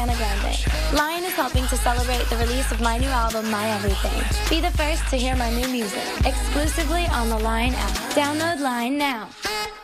Ariana Grande. Lion is helping to celebrate the release of my new album, My Everything. Be the first to hear my new music, exclusively on the Lion app. Download Lion now.